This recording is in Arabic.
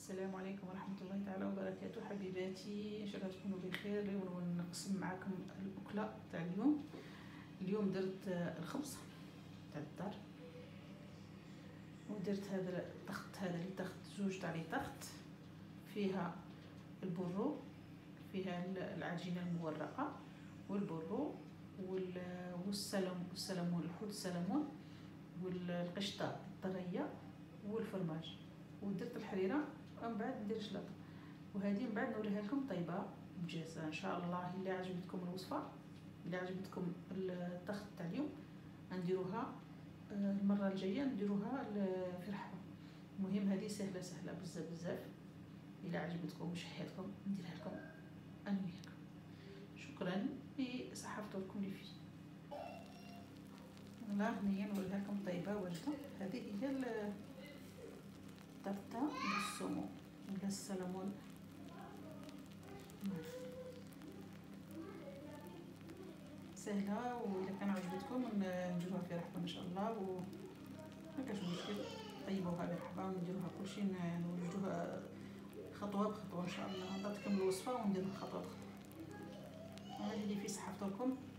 السلام عليكم ورحمة الله تعالى وبركاته حبيباتي، ان شاء الله تكونوا بخير. ونقسم معكم الاكله تاع اليوم درت الخبز تاع الدار، ودرت هذا التخت، هذا لي تخت زوج تاع لي تخت، فيها البرو، فيها العجينه المورقه والبرو والسلمون، الحوت السلمون والقشطه الطريه والفرماج، ودرت الحريره ومن بعد ندير شلاطه. وهذه من بعد نوريها لكم طيبه مجهزه ان شاء الله. الا عجبتكم الوصفه، الا عجبتكم التخت تاع اليوم، نديروها المره الجايه، نديروها في رحبه. المهم هذه سهله بزاف. الا عجبتكم وشهيتكم نديرها لكم انا وياكم. شكرا لصحه فطوركم لي فيه. والله هنيا نوريها لكم طيبه واجده. هذه هي الترته بالسمو ولا السلمون. سهله، واذا كان عجبتكم نديروها في رحبه ان شاء الله، وما كاش مشكل. طيبوها برحبه ونديروها كلشي، نوجدوها خطوه بخطوه ان شاء الله. نعطيكم الوصفه ونديروها خطوه بخطوه. وهذه اللي في صحه فطوركم.